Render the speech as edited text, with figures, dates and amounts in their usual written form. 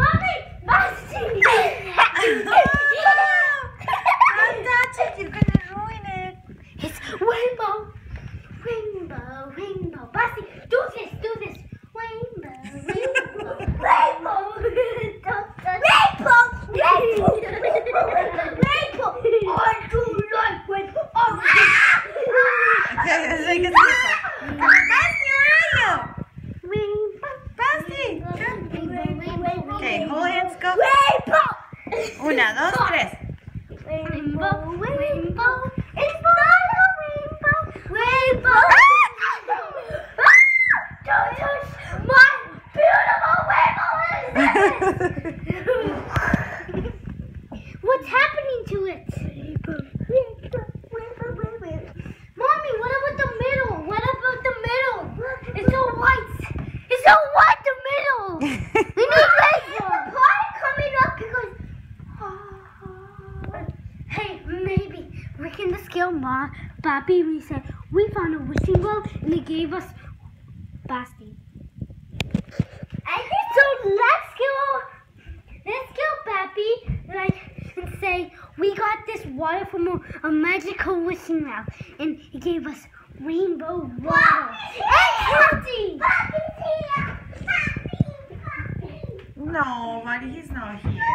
Mommy! Basti! Don't touch it, you're gonna ruin it. It's rainbow. Rainbow, rainbow. Basti, do this. Rainbow, rainbow. Rainbow! Don't touch it. Rainbow! Rainbow! I do like rainbow. Okay, let's make a circle. Basti, where are you? Basti, come. Okay, hold hands, go. Rainbow! 1, 2, 3. Rainbow, rainbow. It's not a rainbow. Rainbow. Don't touch my beautiful rainbow. What's happening to it? Mommy, what about the middle? What about the middle? It's so white. It's so white, the middle. We need rainbow. The party coming up because... Hey, maybe Rick and the Scale Ma, Bobby, we said we found a wishing well and they gave us Basti. So let's go, Bobby, and say we got this water from a magical wishing well, and he gave us rainbow water. Hey, No, buddy, he's not here.